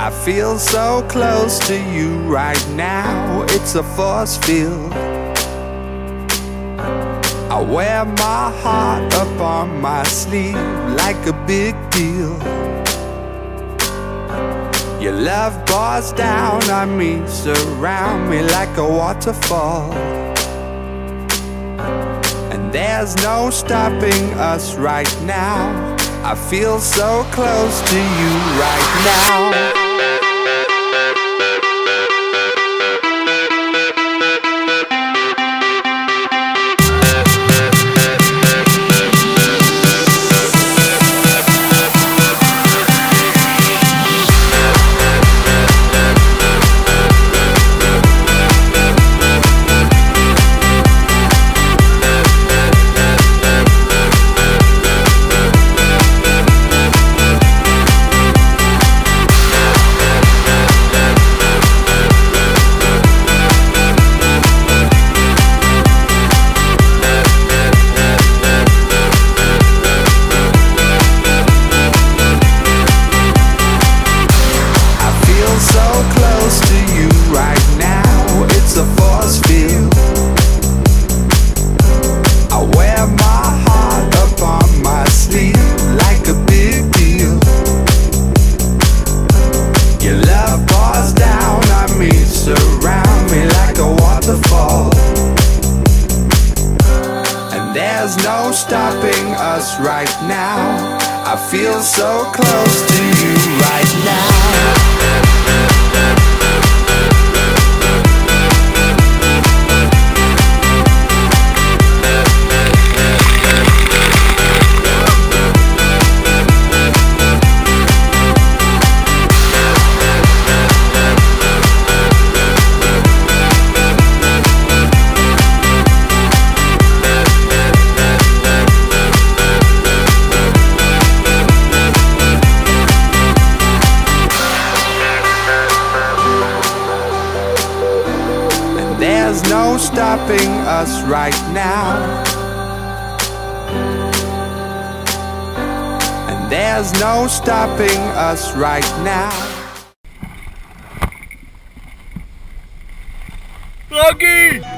I feel so close to you right now, it's a force field. I wear my heart up on my sleeve like a big deal. Your love pours down on me, surround me like a waterfall. And there's no stopping us right now. I feel so close to you right now. There's no stopping us right now. I feel so close to you right now. There's no stopping us right now. And there's no stopping us right now. Rocky!